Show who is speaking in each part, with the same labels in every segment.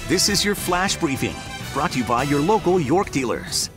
Speaker 1: This is your flash briefing, brought to you by your local York dealers.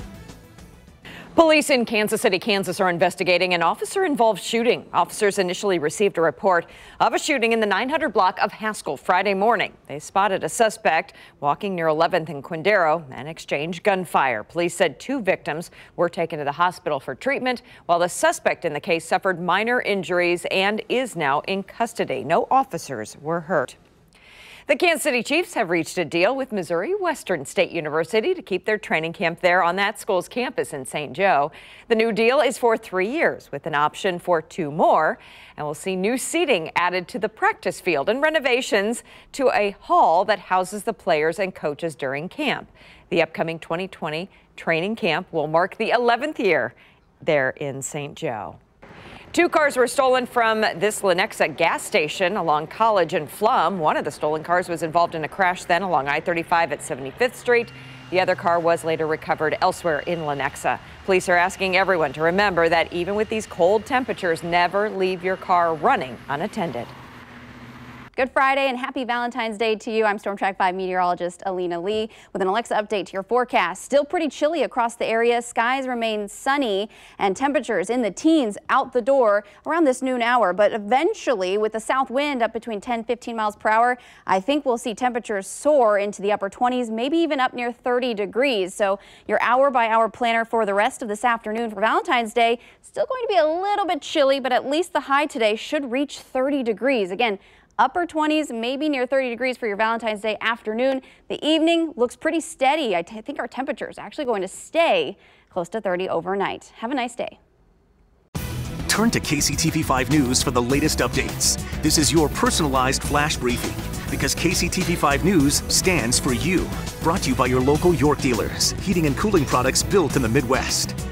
Speaker 2: Police in Kansas City, Kansas are investigating an officer-involved shooting. Officers initially received a report of a shooting in the 900 block of Haskell Friday morning. They spotted a suspect walking near 11th and Quindaro and exchanged gunfire. Police said 2 victims were taken to the hospital for treatment, while the suspect in the case suffered minor injuries and is now in custody. No officers were hurt. The Kansas City Chiefs have reached a deal with Missouri Western State University to keep their training camp there on that school's campus in St. Joe. The new deal is for 3 years with an option for 2 more, and we'll see new seating added to the practice field and renovations to a hall that houses the players and coaches during camp. The upcoming 2020 training camp will mark the 11th year there in St. Joe. 2 cars were stolen from this Lenexa gas station along College and Flum. One of the stolen cars was involved in a crash then along I-35 at 75th Street. The other car was later recovered elsewhere in Lenexa. Police are asking everyone to remember that even with these cold temperatures, never leave your car running unattended.
Speaker 3: Good Friday and happy Valentine's Day to you. I'm Storm Track 5 meteorologist Alina Lee with an Alexa update to your forecast. Still pretty chilly across the area. Skies remain sunny and temperatures in the teens out the door around this noon hour. But eventually, with the south wind up between 10 and 15 miles per hour, I think we'll see temperatures soar into the upper 20s, maybe even up near 30 degrees. So your hour by hour planner for the rest of this afternoon for Valentine's Day, still going to be a little bit chilly, but at least the high today should reach 30 degrees. Again, upper 20s, maybe near 30 degrees for your Valentine's Day afternoon. The evening looks pretty steady. I think our temperature is actually going to stay close to 30 overnight. Have a nice day.
Speaker 1: Turn to KCTV5 News for the latest updates. This is your personalized flash briefing because KCTV5 News stands for you. Brought to you by your local York dealers, heating and cooling products built in the Midwest.